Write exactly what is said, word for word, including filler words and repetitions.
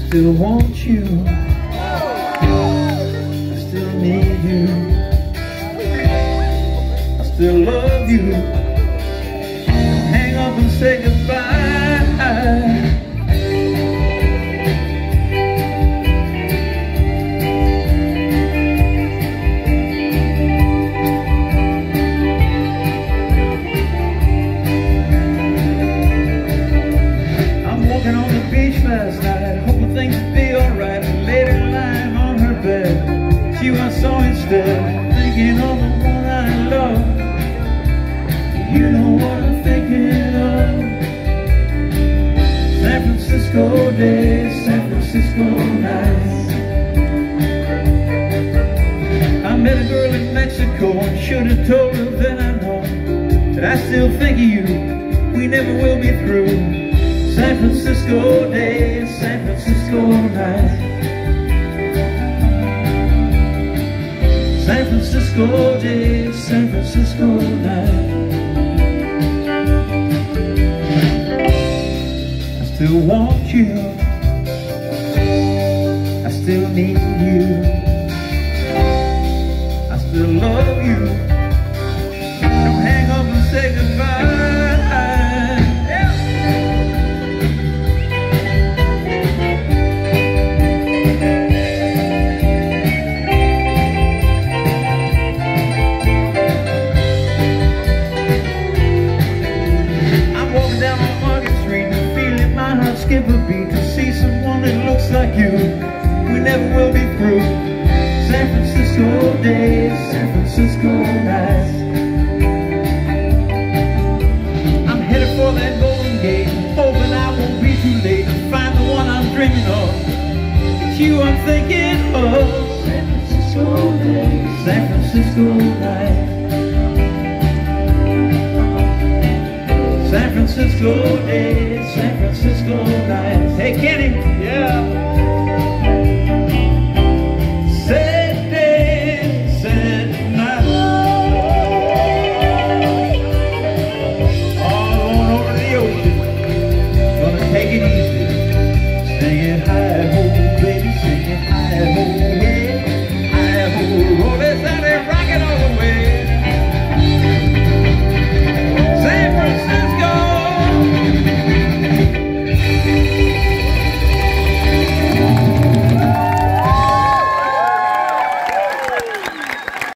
still want you, I still need you, I still love you. Don't hang up and say goodbye. Last night, hoping things would be alright. A lady lying on her bed, she was so instead, thinking of the one I love. You know what I'm thinking of. San Francisco days, San Francisco nights. I met a girl in Mexico and should have told her then I know that I still think of you. We never will be through. San Francisco days, San Francisco nights. San Francisco days, San Francisco nights. I still want you, I still need you, I still love you. Don't hang up and say goodbye. Skip a beat to see someone that looks like you. We never will be through. San Francisco days, San Francisco nights. I'm headed for that Golden Gate, hoping I won't be too late to find the one I'm dreaming of. It's you I'm thinking of. San Francisco days, San Francisco nights. San Francisco days, San Francisco nights. Hey Kenny, yeah.